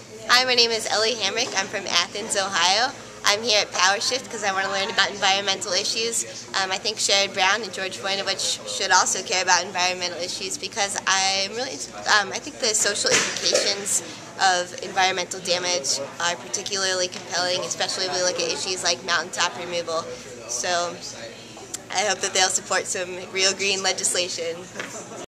Hi, my name is Hamrick. I'm from Athens, Ohio. I'm here at PowerShift because I want to learn about environmental issues. I think Sherrod Brown and George Voinovich should also care about environmental issues because I think the social implications of environmental damage are particularly compelling, especially if we look at issues like mountaintop removal. So I hope that they'll support some real green legislation.